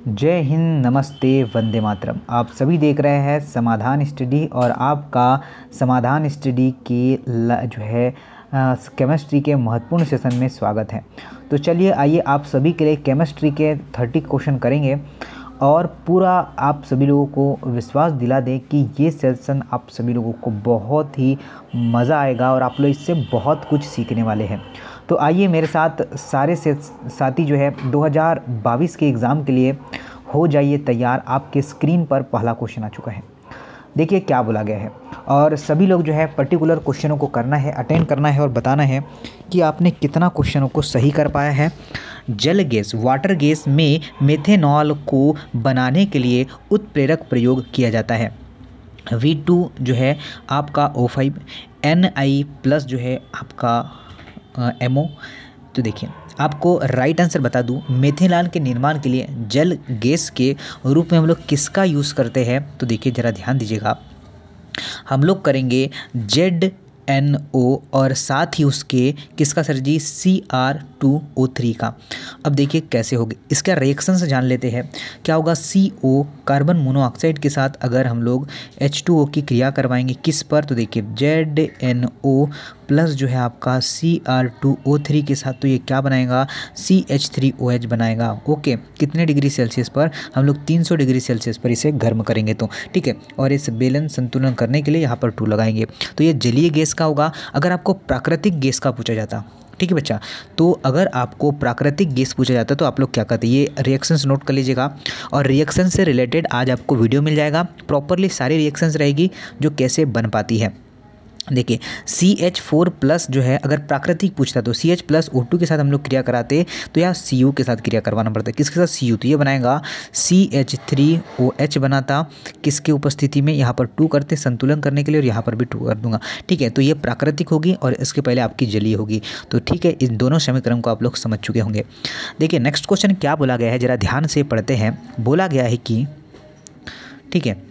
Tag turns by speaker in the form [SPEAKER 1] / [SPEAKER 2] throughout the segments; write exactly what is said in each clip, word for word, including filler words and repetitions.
[SPEAKER 1] जय हिंद, नमस्ते, वंदे मातरम। आप सभी देख रहे हैं समाधान स्टडी और आपका समाधान स्टडी के जो है केमिस्ट्री के महत्वपूर्ण सेशन में स्वागत है। तो चलिए आइए आप सभी के लिए केमिस्ट्री के तीस क्वेश्चन करेंगे और पूरा आप सभी लोगों को विश्वास दिला दें कि ये सेशन आप सभी लोगों को बहुत ही मज़ा आएगा और आप लोग इससे बहुत कुछ सीखने वाले हैं। तो आइए मेरे साथ सारे से साथी जो है दो हज़ार बाईस के एग्ज़ाम के लिए हो जाइए तैयार। आपके स्क्रीन पर पहला क्वेश्चन आ चुका है, देखिए क्या बोला गया है। और सभी लोग जो है पर्टिकुलर क्वेश्चनों को करना है, अटेंड करना है और बताना है कि आपने कितना क्वेश्चनों को सही कर पाया है। जल गैस वाटर गैस में मेथेनॉल को बनाने के लिए उत्प्रेरक प्रयोग किया जाता है। वी टू जो है आपका O five, N I plus जो है आपका एम ओ। तो देखिए आपको राइट आंसर बता दूं, मेथेनॉल के निर्माण के लिए जल गैस के रूप में हम लोग किसका यूज़ करते हैं। तो देखिए ज़रा ध्यान दीजिएगा, हम लोग करेंगे जेड एन ओ और साथ ही उसके किसका sir ji, C R two O three का। अब देखिए कैसे होगी, इसका रिएक्शन से जान लेते हैं क्या होगा। सी ओ कार्बन मोनोऑक्साइड के साथ अगर हम लोग एच टू ओ की क्रिया करवाएंगे किस पर, तो देखिए जेड एन ओ प्लस जो है आपका C R two O three के साथ, तो ये क्या बनाएगा, C H three O H बनाएगा। ओके, कितने डिग्री सेल्सियस पर, हम लोग तीन सौ डिग्री सेल्सियस पर इसे गर्म करेंगे। तो ठीक है, और इस बेलन संतुलन करने के लिए यहाँ पर टू लगाएंगे। तो ये जलीय गैस का होगा। अगर आपको प्राकृतिक गैस का पूछा जाता, ठीक है बच्चा, तो अगर आपको प्राकृतिक गैस पूछा जाता तो आप लोग क्या करते, ये रिएक्शंस नोट कर लीजिएगा। और रिएक्शन से रिलेटेड आज आपको वीडियो मिल जाएगा, प्रॉपरली सारी रिएक्शंस रहेगी जो कैसे बन पाती है। देखिए सी एच फोर प्लस जो है अगर प्राकृतिक पूछता तो C H plus O two के साथ हम लोग क्रिया कराते तो यहाँ सी यू के साथ क्रिया करवाना पड़ता है। किसके साथ, सी यू, तो ये बनाएगा C H three O H बनाता किसके उपस्थिति में, यहाँ पर टू करते संतुलन करने के लिए और यहाँ पर भी टू कर दूंगा। ठीक है, तो ये प्राकृतिक होगी और इसके पहले आपकी जलीय होगी। तो ठीक है, इन दोनों समीकरण को आप लोग समझ चुके होंगे। देखिए नेक्स्ट क्वेश्चन क्या बोला गया है, जरा ध्यान से पढ़ते हैं। बोला गया है कि ठीक है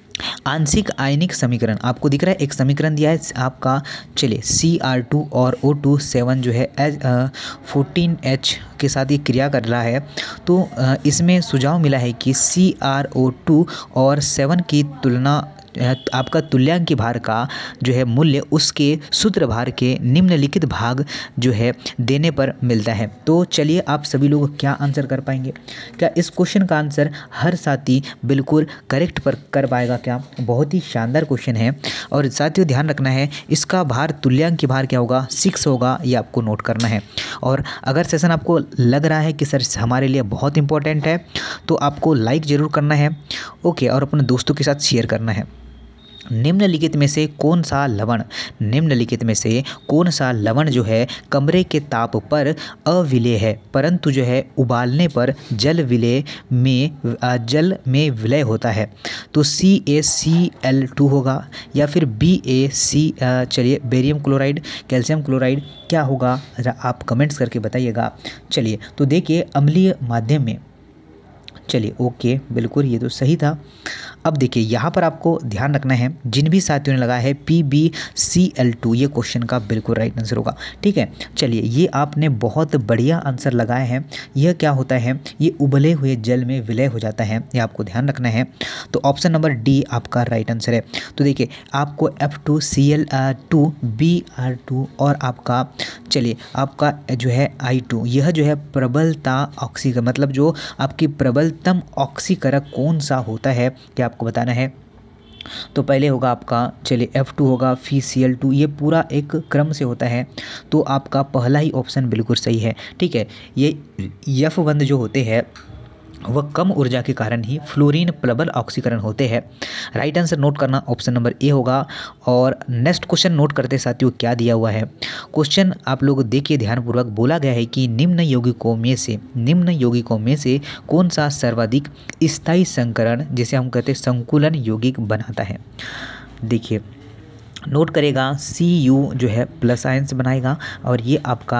[SPEAKER 1] आंशिक आयनिक समीकरण आपको दिख रहा है, एक समीकरण दिया है आपका। चलिए सी आर टू और ओ टू सेवन जो है एच फोर्टीन एच के साथ ये क्रिया कर रहा है। तो इसमें सुझाव मिला है कि सी आर ओ टू और सेवन की तुलना आपका तुल्यांक भार का जो है मूल्य उसके सूत्र भार के निम्नलिखित भाग जो है देने पर मिलता है। तो चलिए आप सभी लोग क्या आंसर कर पाएंगे, क्या इस क्वेश्चन का आंसर हर साथी बिल्कुल करेक्ट पर कर पाएगा क्या। बहुत ही शानदार क्वेश्चन है और साथियों ध्यान रखना है इसका भार तुल्यांक भार क्या होगा, सिक्स होगा, ये आपको नोट करना है। और अगर सेशन आपको लग रहा है कि सर हमारे लिए बहुत इंपॉर्टेंट है तो आपको लाइक ज़रूर करना है, ओके, और अपने दोस्तों के साथ शेयर करना है। निम्नलिखित में से कौन सा लवण निम्नलिखित में से कौन सा लवण जो है कमरे के ताप पर अविलेय है परंतु जो है उबालने पर जल विलेय में जल में विलय होता है। तो सी ए सी एल टू होगा या फिर बी ए सी चलिए बेरियम क्लोराइड, कैल्शियम क्लोराइड, क्या होगा आप कमेंट्स करके बताइएगा। चलिए तो देखिए अम्लीय माध्यम में, चलिए ओके बिल्कुल ये तो सही था। अब देखिए यहाँ पर आपको ध्यान रखना है, जिन भी साथियों ने लगाया है P B C L two, ये क्वेश्चन का बिल्कुल राइट आंसर होगा। ठीक है, चलिए ये आपने बहुत बढ़िया आंसर लगाए हैं। यह क्या होता है, ये उबले हुए जल में विलय हो जाता है, ये आपको ध्यान रखना है। तो ऑप्शन नंबर डी आपका राइट आंसर है। तो देखिए आपको F two C L two B R two और आपका चलिए आपका जो है आई टू, यह जो है प्रबलता ऑक्सीकरण मतलब जो आपकी प्रबलतम ऑक्सीकरक कौन सा होता है क्या आपको बताना है। तो पहले होगा आपका चलिए एफ टू होगा, फिर सी एल टू, ये पूरा एक क्रम से होता है। तो आपका पहला ही ऑप्शन बिल्कुल सही है। ठीक है, ये यफ बंद जो होते हैं वह कम ऊर्जा के कारण ही फ्लोरीन प्रबल ऑक्सीकरण होते हैं। राइट आंसर नोट करना ऑप्शन नंबर ए होगा। और नेक्स्ट क्वेश्चन नोट करते साथियों क्या दिया हुआ है। क्वेश्चन आप लोग देखिए ध्यानपूर्वक। बोला गया है कि निम्न यौगिकों में से निम्न यौगिकों में से कौन सा सर्वाधिक स्थायी संकरण जिसे हम कहते हैं संकुलन यौगिक बनाता है। देखिए नोट करेगा सी यू जो है प्लस आयन से बनाएगा और ये आपका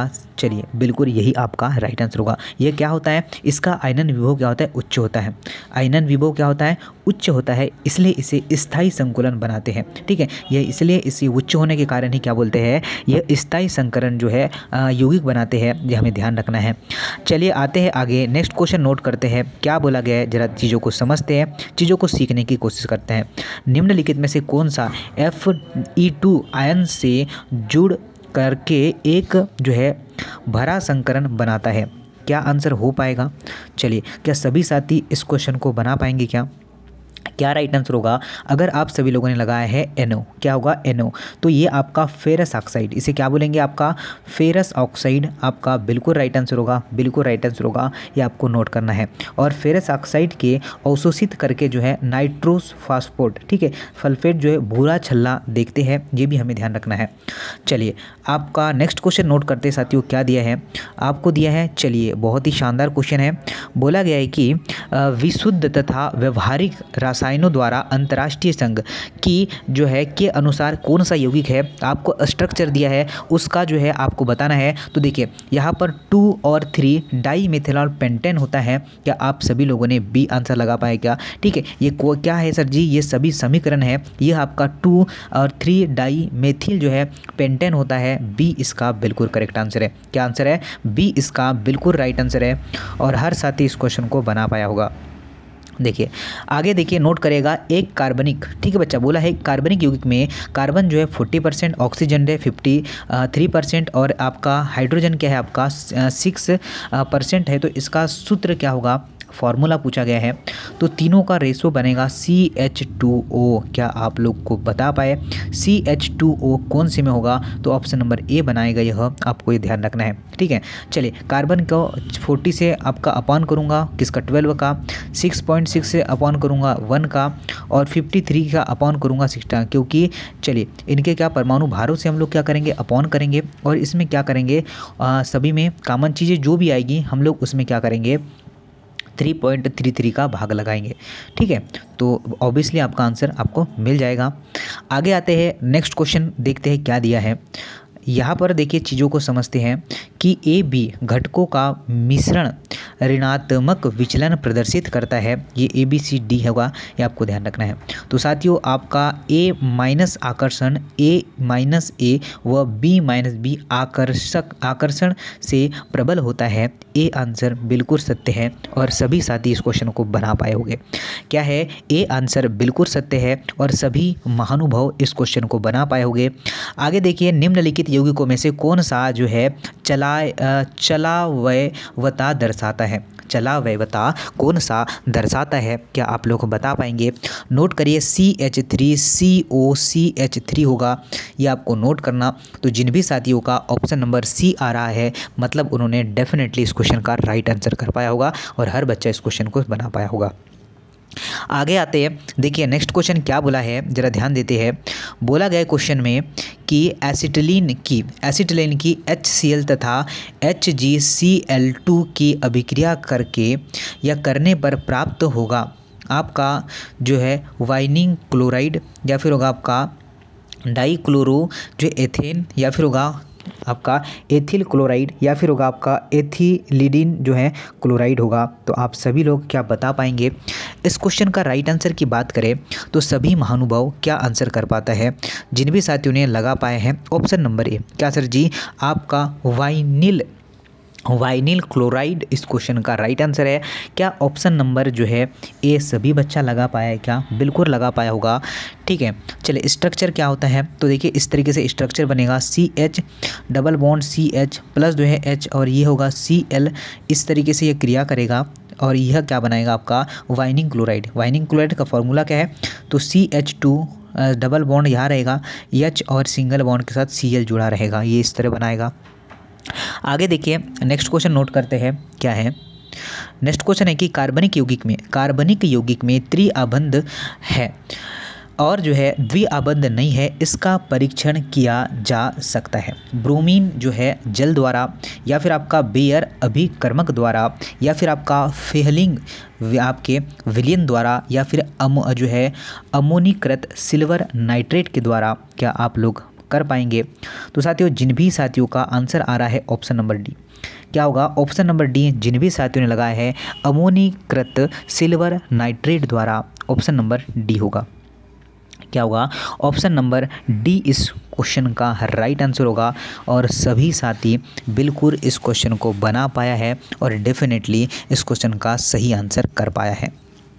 [SPEAKER 1] चलिए बिल्कुल यही आपका राइट आंसर होगा। यह क्या होता है, इसका आयनन विभव क्या होता है, उच्च होता है। आयनन विभव क्या होता है, उच्च होता है, इसलिए इसे स्थायी संकुलन बनाते हैं। ठीक है, यह इसलिए इसे उच्च होने के कारण ही क्या बोलते हैं, यह स्थायी संकरण जो है यौगिक बनाते हैं, ये हमें ध्यान रखना है। चलिए आते हैं आगे, नेक्स्ट क्वेश्चन नोट करते हैं क्या बोला गया है, जरा चीज़ों को समझते हैं, चीज़ों को सीखने की कोशिश करते हैं। निम्नलिखित में से कौन सा एफ ई टू आयन से जुड़ करके एक जो है भरा संकरण बनाता है? क्या आंसर हो पाएगा? चलिए, क्या सभी साथी इस क्वेश्चन को बना पाएंगे? क्या क्या राइट आंसर होगा? अगर आप सभी लोगों ने लगाया है एन ओ, क्या होगा एन ओ, तो ये आपका फेरस ऑक्साइड, इसे क्या बोलेंगे, आपका फेरस ऑक्साइड आपका बिल्कुल राइट आंसर होगा, बिल्कुल राइट आंसर होगा, ये आपको नोट करना है। और फेरस ऑक्साइड के अवशोषित करके जो है नाइट्रोस फास्फोट, ठीक है, सल्फेट जो है भूरा छल्ला देखते हैं, ये भी हमें ध्यान रखना है। चलिए आपका नेक्स्ट क्वेश्चन नोट करते साथियों, क्या दिया है आपको, दिया है, चलिए बहुत ही शानदार क्वेश्चन है। बोला गया है कि विशुद्ध तथा व्यवहारिक रसायनों द्वारा अंतर्राष्ट्रीय संघ की जो है के अनुसार कौन सा यौगिक है, आपको स्ट्रक्चर दिया है उसका जो है आपको बताना है। तो देखिए यहाँ पर टू और थ्री डाई मेथिलॉल पेंटेन होता है। क्या आप सभी लोगों ने बी आंसर लगा पाए क्या? ठीक है, ये क्या है सर जी, ये सभी समीकरण है, ये आपका टू और थ्री डाई मेथिल जो है पेंटेन होता है, बी इसका बिल्कुल करेक्ट आंसर है। क्या आंसर है? बी इसका बिल्कुल राइट आंसर है। और हर साथी इस क्वेश्चन को बना पाया होगा। देखिए आगे देखिए, नोट करेगा एक कार्बनिक, ठीक है बच्चा, बोला है कार्बनिक यौगिक में कार्बन जो है फोर्टी परसेंट, ऑक्सीजन है फिफ्टी थ्री परसेंट और आपका हाइड्रोजन क्या है आपका सिक्स परसेंट है। तो इसका सूत्र क्या होगा, फॉर्मूला पूछा गया है। तो तीनों का रेशो बनेगा सी एच टू ओ। क्या आप लोग को बता पाए सी एच टू ओ कौन से में होगा? तो ऑप्शन नंबर ए बनाएगा, यह आपको ये ध्यान रखना है। ठीक है, चलिए कार्बन को फोर्टी से आपका अपॉन करूँगा, किसका ट्वेल्व का, सिक्स पॉइंट सिक्स से अपॉन करूँगा वन का, और फिफ्टी थ्री का अपॉन करूँगा सिक्सटा, क्योंकि चलिए इनके क्या परमाणु भारों से हम लोग क्या करेंगे, अपॉन करेंगे, और इसमें क्या करेंगे आ, सभी में कॉमन चीज़ें जो भी आएगी हम लोग उसमें क्या करेंगे, थ्री पॉइंट थ्री थ्री का भाग लगाएंगे। ठीक है, तो ऑब्वियसली आपका आंसर आपको मिल जाएगा। आगे आते हैं, नेक्स्ट क्वेश्चन देखते हैं क्या दिया है। यहाँ पर देखिए चीज़ों को समझते हैं कि ए बी घटकों का मिश्रण ऋणात्मक विचलन प्रदर्शित करता है। ये ए बी सी डी होगा, ये आपको ध्यान रखना है। तो साथियों आपका ए माइनस आकर्षण, ए माइनस ए व बी माइनस बी आकर्षक आकर्षण से प्रबल होता है। ए आंसर बिल्कुल सत्य है और सभी साथी इस क्वेश्चन को बना पाए होंगे। क्या है? ए आंसर बिल्कुल सत्य है और सभी महानुभाव इस क्वेश्चन को बना पाए होंगे। आगे देखिए, निम्नलिखित यौगिकों में से कौन सा जो है चला चलावयवता दर्शाता है? चलावयवता कौन सा दर्शाता है? क्या आप लोग बता पाएंगे? नोट करिए C H three C O C H three होगा, ये आपको नोट करना। तो जिन भी साथियों का ऑप्शन नंबर सी आ रहा है, मतलब उन्होंने डेफिनेटली इस क्वेश्चन का राइट आंसर कर पाया होगा और हर बच्चा इस क्वेश्चन को बना पाया होगा। आगे आते हैं, देखिए नेक्स्ट क्वेश्चन क्या बोला है, जरा ध्यान देते हैं। बोला गया क्वेश्चन में कि एसिटिलीन की एसिटिलीन की एच सी एल तथा H G C L two की अभिक्रिया करके या करने पर प्राप्त होगा आपका जो है वाइनिंग क्लोराइड, या फिर होगा आपका डाई क्लोरो जो एथेन, या फिर होगा आपका एथिल क्लोराइड, या फिर होगा आपका एथिलीडिन जो है क्लोराइड होगा। तो आप सभी लोग क्या बता पाएंगे? इस क्वेश्चन का राइट आंसर की बात करें तो सभी महानुभाव क्या आंसर कर पाता है? जिन भी साथियों ने लगा पाए हैं ऑप्शन नंबर ए, क्या सर जी आपका वाइनिल वाइनिल क्लोराइड इस क्वेश्चन का राइट आंसर है। क्या ऑप्शन नंबर जो है ए सभी बच्चा लगा पाया है? क्या बिल्कुल लगा पाया होगा। ठीक है, चलिए स्ट्रक्चर क्या होता है, तो देखिए इस तरीके से स्ट्रक्चर बनेगा C H double bond C H plus जो है एच, और ये होगा सी एल, इस तरीके से ये क्रिया करेगा और यह क्या बनाएगा आपका वाइनिंग क्लोराइड। वाइनिंग क्लोराइड का फॉर्मूला क्या है? तो C H two double bond यहाँ रहेगा, एच और सिंगल बॉन्ड के साथ सी एल जुड़ा रहेगा, ये इस तरह बनाएगा। आगे देखिए नेक्स्ट क्वेश्चन नोट करते हैं क्या है। नेक्स्ट क्वेश्चन है कि कार्बनिक यौगिक में कार्बनिक यौगिक में त्रिआबंध है और जो है द्विआबंध नहीं है, इसका परीक्षण किया जा सकता है। ब्रोमीन जो है जल द्वारा, या फिर आपका बेयर अभिकर्मक द्वारा, या फिर आपका फेहलिंग आपके विलियन द्वारा, या फिर अमो जो है अमोनीकृत सिल्वर नाइट्रेट के द्वारा। क्या आप लोग कर पाएंगे? तो साथियों जिन भी साथियों का आंसर आ रहा है ऑप्शन नंबर डी, क्या होगा? ऑप्शन नंबर डी जिन भी साथियों ने लगाया है अमोनीकृत सिल्वर नाइट्रेट द्वारा, ऑप्शन नंबर डी होगा। क्या होगा? ऑप्शन नंबर डी इस क्वेश्चन का राइट आंसर होगा। और सभी साथी बिल्कुल इस क्वेश्चन को बना पाया है और डेफिनेटली इस क्वेश्चन का सही आंसर कर पाया है।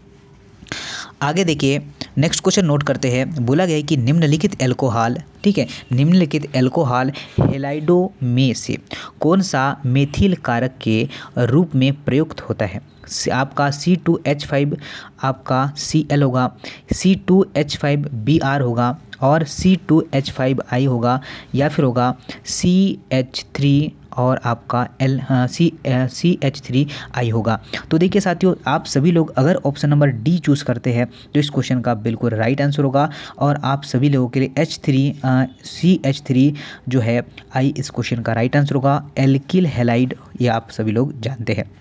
[SPEAKER 1] आगे देखिए नेक्स्ट क्वेश्चन नोट करते हैं। बोला गया है कि निम्नलिखित एल्कोहल, ठीक है, निम्नलिखित एल्कोहल हेलाइडो में से कौन सा मेथिल कारक के रूप में प्रयुक्त होता है? आपका सी टू एच फाइव आपका सी एल होगा, C two H five B R होगा और C two H five I होगा, या फिर होगा सी एच थ्री और आपका L C C H three I होगा। तो देखिए साथियों, आप सभी लोग अगर ऑप्शन नंबर डी चूज़ करते हैं तो इस क्वेश्चन का बिल्कुल राइट आंसर होगा। और आप सभी लोगों के लिए H three C H three जो है आई इस क्वेश्चन का राइट आंसर होगा। एल्किल हैलाइड ये आप सभी लोग जानते हैं।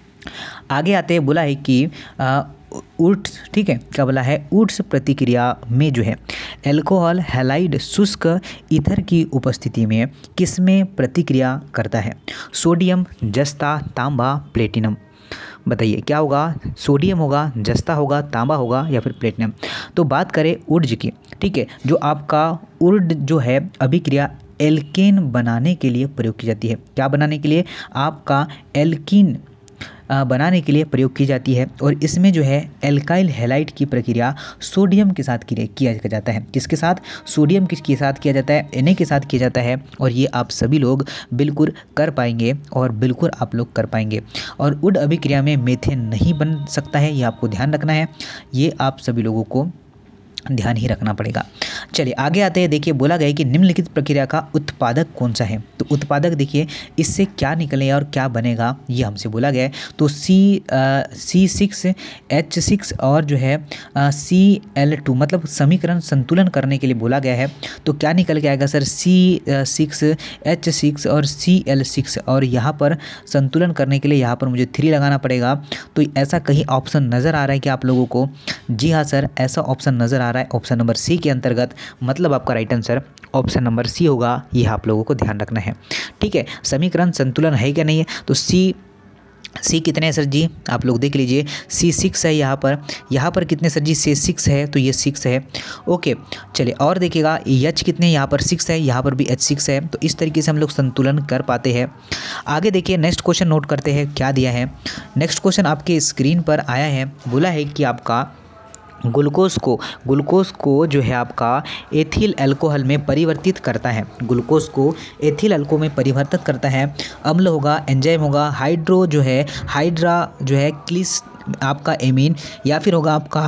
[SPEAKER 1] आगे आते हैं, बोला है कि ऊर्ट्स, ठीक है, क्या बोला है? ऊर्ट्स प्रतिक्रिया में जो है एल्कोहल हैलाइड शुष्क ईथर की उपस्थिति में किसमें प्रतिक्रिया करता है? सोडियम, जस्ता, तांबा, प्लेटिनम। बताइए क्या होगा? सोडियम होगा, जस्ता होगा, तांबा होगा या फिर प्लेटिनम। तो बात करें ऊर्ज की, ठीक है, जो आपका ऊर्ज जो है अभिक्रिया एल्केन बनाने के लिए प्रयोग की जाती है। क्या बनाने के लिए? आपका एल्कीन बनाने के लिए प्रयोग की जाती है। और इसमें जो है एल्काइल हैलाइड की प्रक्रिया सोडियम के साथ किया जाता है। किसके साथ? सोडियम किसके साथ किया जाता है? Na के साथ किया जाता है। और ये आप सभी लोग बिल्कुल कर पाएंगे और बिल्कुल आप लोग कर पाएंगे। और उड अभिक्रिया में मेथेन नहीं बन सकता है, ये आपको ध्यान रखना है, ये आप सभी लोगों को ध्यान ही रखना पड़ेगा। चलिए आगे आते हैं। देखिए बोला गया है कि निम्नलिखित प्रक्रिया का उत्पादक कौन सा है? तो उत्पादक देखिए इससे क्या निकलेगा और क्या बनेगा ये हमसे बोला गया है। तो C C six H six और जो है सी एल टू, मतलब समीकरण संतुलन करने के लिए बोला गया है। तो क्या निकल के आएगा sir? C six H six और सी एल सिक्स, और यहाँ पर संतुलन करने के लिए यहाँ पर मुझे थ्री लगाना पड़ेगा। तो ऐसा कहीं ऑप्शन नज़र आ रहा है कि आप लोगों को? जी हाँ सर, ऐसा ऑप्शन नज़र आ रहा है ऑप्शन नंबर सी के अंतर्गत। मतलब आपका right answer option number C होगा। यह आप लोगों को ध्यान रखना है, ठीक है। समीकरण संतुलन है क्या नहीं है? तो सी सी कितने हैं सर जी? आप लोग देख लीजिए, सी सिक्स है यहाँ पर। यहाँ पर कितने सर जी? सी सिक्स है, तो ये सिक्स है। ओके चलिए और देखिएगा एच कितने? यहाँ पर सिक्स है, यहाँ पर भी एच सिक्स है। तो इस तरीके से हम लोग संतुलन कर पाते हैं। आगे देखिए नेक्स्ट क्वेश्चन नोट करते हैं क्या दिया है। नेक्स्ट क्वेश्चन आपके स्क्रीन पर आया है। बोला है कि आपका ग्लूकोज को ग्लूकोज को जो है आपका एथिल अल्कोहल में परिवर्तित करता है। ग्लूकोज को एथिल अल्कोहल में परिवर्तित करता है। अम्ल होगा, एंजाइम होगा, हाइड्रो जो है हाइड्रा जो है क्लिस आपका एमीन, या फिर होगा आपका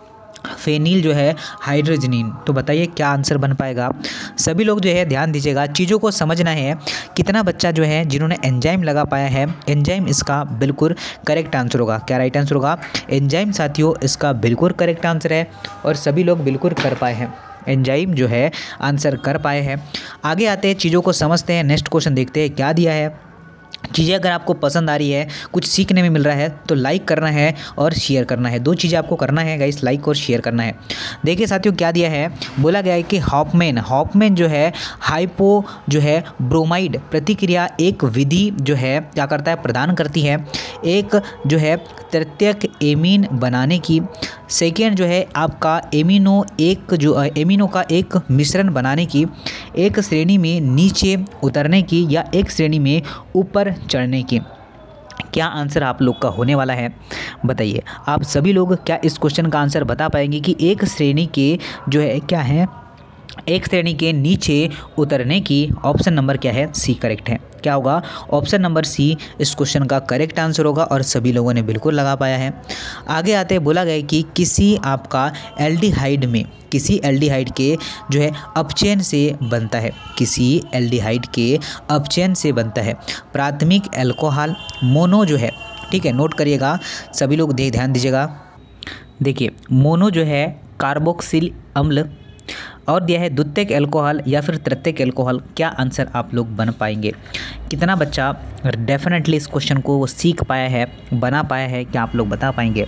[SPEAKER 1] फेनिल जो है हाइड्रोजनीन। तो बताइए क्या आंसर बन पाएगा? सभी लोग जो है ध्यान दीजिएगा, चीज़ों को समझना है। कितना बच्चा जो है जिन्होंने एंजाइम लगा पाया है? एंजाइम इसका बिल्कुल करेक्ट आंसर होगा। क्या राइट आंसर होगा? एंजाइम साथियों इसका बिल्कुल करेक्ट आंसर है और सभी लोग बिल्कुल कर पाए हैं। एंजाइम जो है आंसर कर पाए हैं। आगे आते हैं, चीज़ों को समझते हैं। नेक्स्ट क्वेश्चन देखते हैं क्या दिया है। चीज़ें अगर आपको पसंद आ रही है, कुछ सीखने में मिल रहा है, तो लाइक करना है और शेयर करना है। दो चीज़ें आपको करना है गाइस, लाइक और शेयर करना है। देखिए साथियों क्या दिया है। बोला गया है कि हॉफमैन हॉफमैन जो है हाइपो जो है ब्रोमाइड प्रतिक्रिया एक विधि जो है क्या करता है? प्रदान करती है एक जो है तृतीयक एमीन बनाने की। सेकेंड जो है आपका एमिनो एक जो एमिनो का एक मिश्रण बनाने की। एक श्रेणी में नीचे उतरने की या एक श्रेणी में ऊपर चढ़ने की। क्या आंसर आप लोग का होने वाला है? बताइए आप सभी लोग क्या इस क्वेश्चन का आंसर बता पाएंगे कि एक श्रेणी के जो है क्या है? एक श्रेणी के नीचे उतरने की। ऑप्शन नंबर क्या है? सी करेक्ट है। क्या होगा? ऑप्शन नंबर सी इस क्वेश्चन का करेक्ट आंसर होगा और सभी लोगों ने बिल्कुल लगा पाया है। आगे आते बोला गया कि किसी आपका एल्डिहाइड में किसी एल्डिहाइड के जो है अपचयन से बनता है। किसी एल्डिहाइड के अपचयन से बनता है प्राथमिक अल्कोहल मोनो जो है, ठीक है, नोट करिएगा सभी लोग, दे ध्यान दीजिएगा। देखिए मोनो जो है कार्बोक्सिल अम्ल, और दिया है द्वितीयक अल्कोहल या फिर तृतीयक अल्कोहल। क्या आंसर आप लोग बन पाएंगे? कितना बच्चा डेफिनेटली इस क्वेश्चन को वो सीख पाया है, बना पाया है? क्या आप लोग बता पाएंगे?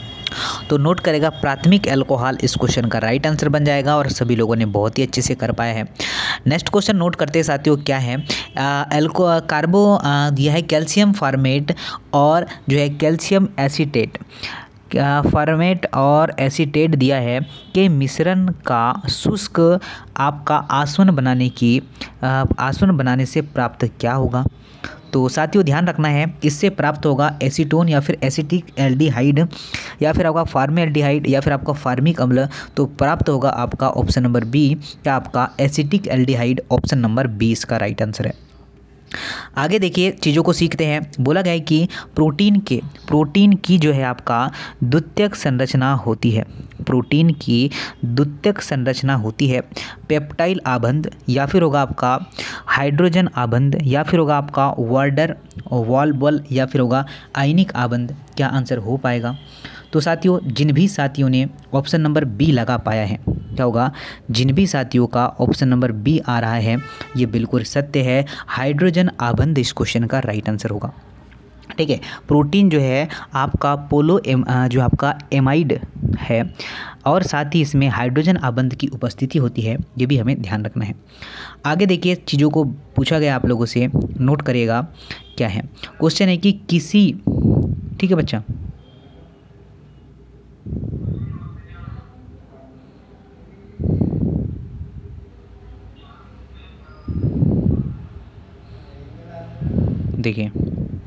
[SPEAKER 1] तो नोट करेगा प्राथमिक अल्कोहल इस क्वेश्चन का राइट आंसर बन जाएगा और सभी लोगों ने बहुत ही अच्छे से कर पाया है। नेक्स्ट क्वेश्चन नोट करते हैं साथियों क्या है। एल्को कार्बो दिया है कैल्शियम फॉर्मेट और जो है कैल्शियम एसीटेट फॉर्मेट और एसीटेट दिया है कि मिश्रण का शुष्क आपका आसवन बनाने की आसवन बनाने से प्राप्त क्या होगा। तो साथियों ध्यान रखना है, इससे प्राप्त होगा एसीटोन या फिर एसिटिक एल्डिहाइड या फिर आपका फार्मेल्डिहाइड या फिर आपका फार्मिक अम्ल। तो प्राप्त होगा आपका ऑप्शन नंबर बी या आपका acetic aldehyde. Option number B इसका राइट आंसर है। आगे देखिए चीज़ों को सीखते हैं। बोला गया है कि प्रोटीन के प्रोटीन की जो है आपका द्वितीयक संरचना होती है प्रोटीन की द्वितीयक संरचना होती है पेप्टाइल आबंध या फिर होगा आपका हाइड्रोजन आबंध या फिर होगा आपका वाल्डर वॉल्बल या फिर होगा आयनिक आबंध। क्या आंसर हो पाएगा। तो साथियों जिन भी साथियों ने ऑप्शन नंबर बी लगा पाया है, क्या होगा, जिन भी साथियों का ऑप्शन नंबर बी आ रहा है ये बिल्कुल सत्य है। हाइड्रोजन आबंध इस क्वेश्चन का राइट आंसर होगा। ठीक है, प्रोटीन जो है आपका पोलो एम जो आपका एमाइड है और साथ ही इसमें हाइड्रोजन आबंध की उपस्थिति होती है, ये भी हमें ध्यान रखना है। आगे देखिए चीज़ों को पूछा गया आप लोगों से, नोट करिएगा क्या है। क्वेश्चन है कि किसी, ठीक है बच्चा, देखिए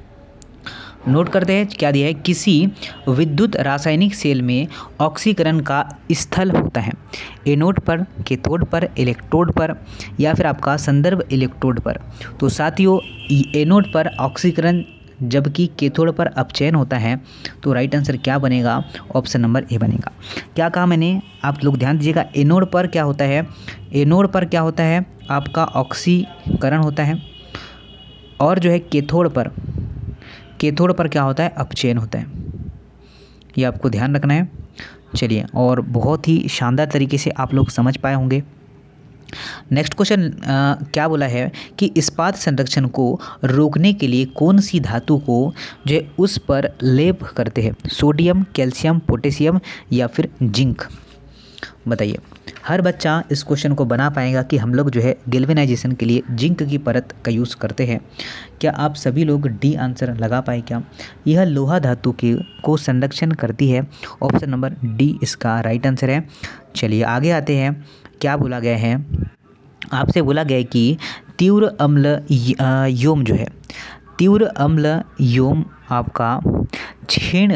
[SPEAKER 1] नोट करते हैं क्या दिया है। किसी विद्युत रासायनिक सेल में ऑक्सीकरण का स्थल होता है एनोड पर, कैथोड पर, इलेक्ट्रोड पर या फिर आपका संदर्भ इलेक्ट्रोड पर। तो साथियों एनोड पर ऑक्सीकरण जबकि कैथोड पर अपचयन होता है। तो राइट आंसर क्या बनेगा, ऑप्शन नंबर ए बनेगा। क्या कहा मैंने, आप लोग ध्यान दीजिएगा। एनोड पर क्या होता है, एनोड पर क्या होता है आपका ऑक्सीकरण होता है और जो है कैथोड पर कैथोड पर क्या होता है, अपचयन होता है। ये आपको ध्यान रखना है। चलिए, और बहुत ही शानदार तरीके से आप लोग समझ पाए होंगे। नेक्स्ट क्वेश्चन क्या बोला है कि इस्पात संरक्षण को रोकने के लिए कौन सी धातु को जो है उस पर लेप करते हैं, सोडियम, कैल्शियम, पोटेशियम या फिर जिंक। बताइए, हर बच्चा इस क्वेश्चन को बना पाएगा कि हम लोग जो है गैल्वेनाइजेशन के लिए जिंक की परत का यूज़ करते हैं। क्या आप सभी लोग डी आंसर लगा पाए क्या। यह लोहा धातु के को संरक्षण करती है। ऑप्शन नंबर डी इसका राइट आंसर है। चलिए आगे आते हैं। क्या बोला गया है, आपसे बोला गया है कि तीव्र अम्ल योम जो है तीव्र अम्ल योम आपका क्षीण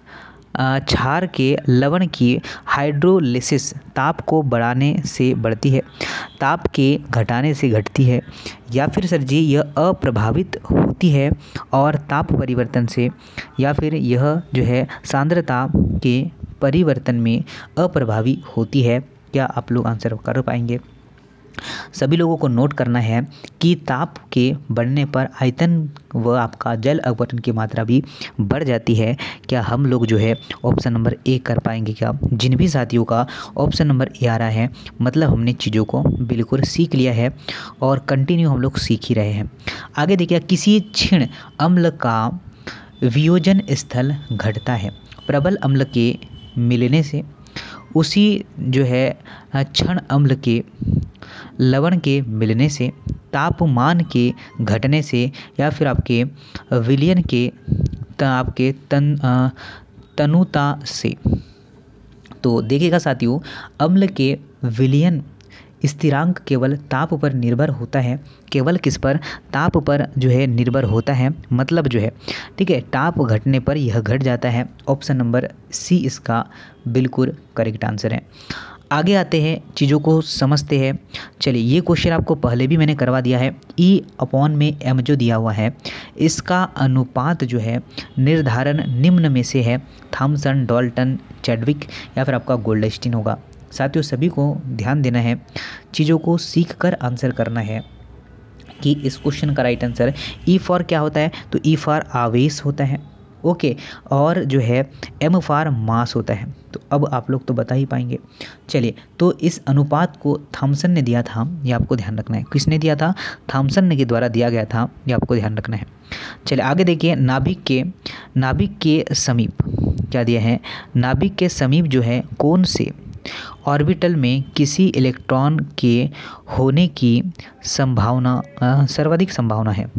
[SPEAKER 1] क्षार के लवण की हाइड्रोलिसिस ताप को बढ़ाने से बढ़ती है, ताप के घटाने से घटती है, या फिर सर जी यह अप्रभावित होती है और ताप परिवर्तन से, या फिर यह जो है सांद्रता के परिवर्तन में अप्रभावी होती है। क्या आप लोग आंसर कर पाएंगे। सभी लोगों को नोट करना है कि ताप के बढ़ने पर आयतन व आपका जल अपघटन की मात्रा भी बढ़ जाती है। क्या हम लोग जो है ऑप्शन नंबर ए कर पाएंगे क्या। जिन भी साथियों का ऑप्शन नंबर ए आ रहा है, मतलब हमने चीज़ों को बिल्कुल सीख लिया है और कंटिन्यू हम लोग सीख ही रहे हैं। आगे देखिए, किसी क्षीण अम्ल का वियोजन स्थल घटता है प्रबल अम्ल के मिलने से, उसी जो है क्षण अम्ल के लवण के मिलने से, तापमान के घटने से, या फिर आपके विलयन के आपके तन तनुता से। तो देखिएगा साथियों, अम्ल के विलयन स्थिरांक केवल ताप पर निर्भर होता है। केवल किस पर, ताप पर जो है निर्भर होता है। मतलब जो है ठीक है, ताप घटने पर यह घट जाता है। ऑप्शन नंबर सी इसका बिल्कुल करेक्ट आंसर है। आगे आते हैं, चीज़ों को समझते हैं। चलिए, ये क्वेश्चन आपको पहले भी मैंने करवा दिया है। ई अपॉन में एम जो दिया हुआ है, इसका अनुपात जो है निर्धारण निम्न में से है। थॉमसन, डाल्टन, चैडविक या फिर आपका गोल्डस्टीन होगा। साथियों सभी को ध्यान देना है, चीज़ों को सीख कर आंसर करना है कि इस क्वेश्चन का राइट आंसर ई फॉर क्या होता है। तो ई फॉर आवेश होता है, ओके, और जो है एम फॉर मास होता है। तो अब आप लोग तो बता ही पाएंगे। चलिए, तो इस अनुपात को थॉमसन ने दिया था, ये आपको ध्यान रखना है। किसने दिया था, थॉमसन ने के द्वारा दिया गया था, ये आपको ध्यान रखना है। चलिए आगे देखिए, नाभिक के नाभिक के समीप क्या दिया है, नाभिक के समीप जो है कौन से ऑर्बिटल में किसी इलेक्ट्रॉन के होने की संभावना सर्वाधिक संभावना है?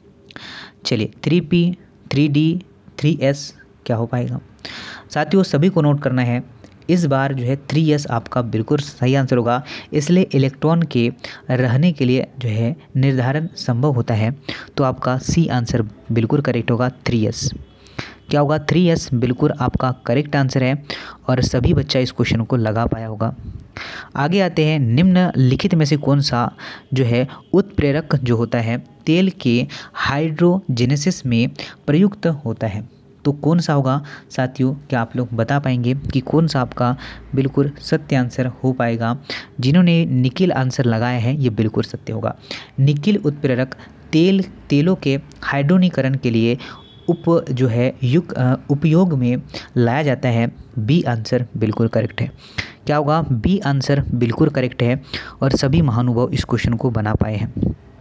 [SPEAKER 1] चलिए three P, three D, three S क्या हो पाएगा? साथियों सभी को नोट करना है, इस बार जो है थ्री एस आपका बिल्कुल सही आंसर होगा। इसलिए इलेक्ट्रॉन के रहने के लिए जो है निर्धारण संभव होता है, तो आपका सी आंसर बिल्कुल करेक्ट होगा, थ्री एस। क्या होगा? थ्री एस बिल्कुल आपका करेक्ट आंसर है और सभी बच्चा इस क्वेश्चन को लगा पाया होगा। आगे आते हैं, निम्नलिखित में से कौन सा जो है उत्प्रेरक जो होता है तेल के हाइड्रोजेनेसिस में प्रयुक्त होता है? तो कौन सा होगा साथियों? क्या आप लोग बता पाएंगे कि कौन सा आपका बिल्कुल सत्य आंसर हो पाएगा? जिन्होंने निकिल आंसर लगाया है ये बिल्कुल सत्य होगा। निकिल उत्प्रेरक तेल तेलों के हाइड्रोनीकरण के लिए उप जो है युग उपयोग में लाया जाता है। बी आंसर बिल्कुल करेक्ट है। क्या होगा? बी आंसर बिल्कुल करेक्ट है और सभी महानुभाव इस क्वेश्चन को बना पाए हैं।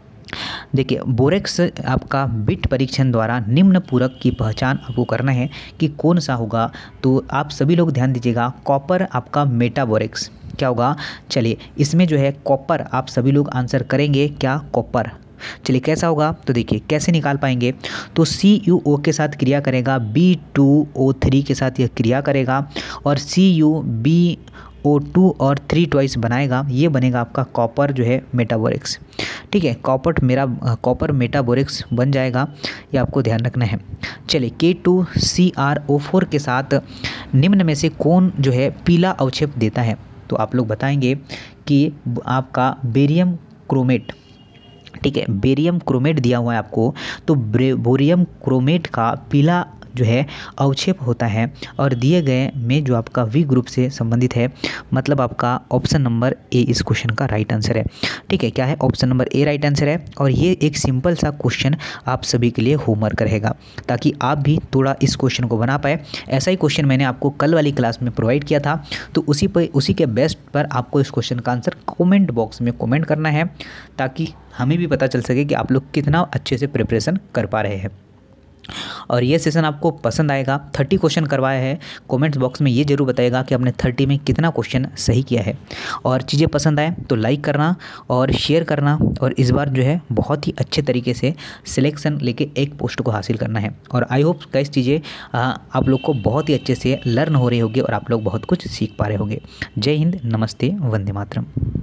[SPEAKER 1] देखिए बोरेक्स आपका बिट परीक्षण द्वारा निम्न पूरक की पहचान आपको करना है कि कौन सा होगा, तो आप सभी लोग ध्यान दीजिएगा। कॉपर आपका मेटाबोरेक्स क्या होगा? चलिए इसमें जो है कॉपर आप सभी लोग आंसर करेंगे, क्या कॉपर? चलिए कैसा होगा? तो देखिए कैसे निकाल पाएंगे, तो सी यू ओ के साथ क्रिया करेगा, बी टू ओ थ्री के साथ यह क्रिया करेगा और C U B O two और थ्री ट्वाइस बनाएगा, ये बनेगा आपका कॉपर जो है मेटाबोरेक्स। ठीक है, कॉपर मेरा कॉपर मेटाबोरेक्स बन जाएगा, ये आपको ध्यान रखना है। चलिए K two C R O four के साथ निम्न में से कौन जो है पीला अवक्षेप देता है? तो आप लोग बताएंगे कि आपका बेरियम क्रोमेट। ठीक है, बेरियम क्रोमेट दिया हुआ है आपको, तो बोरियम क्रोमेट का पीला जो है अवक्षेप होता है और दिए गए में जो आपका वी ग्रुप से संबंधित है, मतलब आपका ऑप्शन नंबर ए इस क्वेश्चन का राइट आंसर है। ठीक है, क्या है? Option number A right answer है। और ये एक सिंपल सा क्वेश्चन आप सभी के लिए होमवर्क रहेगा, ताकि आप भी थोड़ा इस क्वेश्चन को बना पाए। ऐसा ही क्वेश्चन मैंने आपको कल वाली क्लास में प्रोवाइड किया था, तो उसी पर उसी के बेस्ट पर आपको इस क्वेश्चन का आंसर कॉमेंट बॉक्स में कॉमेंट करना है, ताकि हमें भी पता चल सके कि आप लोग कितना अच्छे से प्रिपरेशन कर पा रहे हैं। और ये सेशन आपको पसंद आएगा। थर्टी क्वेश्चन करवाया है, कमेंट्स बॉक्स में ये जरूर बताइएगा कि आपने थर्टी में कितना क्वेश्चन सही किया है। और चीज़ें पसंद आए तो लाइक करना और शेयर करना, और इस बार जो है बहुत ही अच्छे तरीके से सिलेक्शन लेके एक पोस्ट को हासिल करना है। और आई होप कई चीज़ें आप लोग को बहुत ही अच्छे से लर्न हो रही होगी और आप लोग बहुत कुछ सीख पा रहे होंगे। जय हिंद, नमस्ते, वंदे मातरम।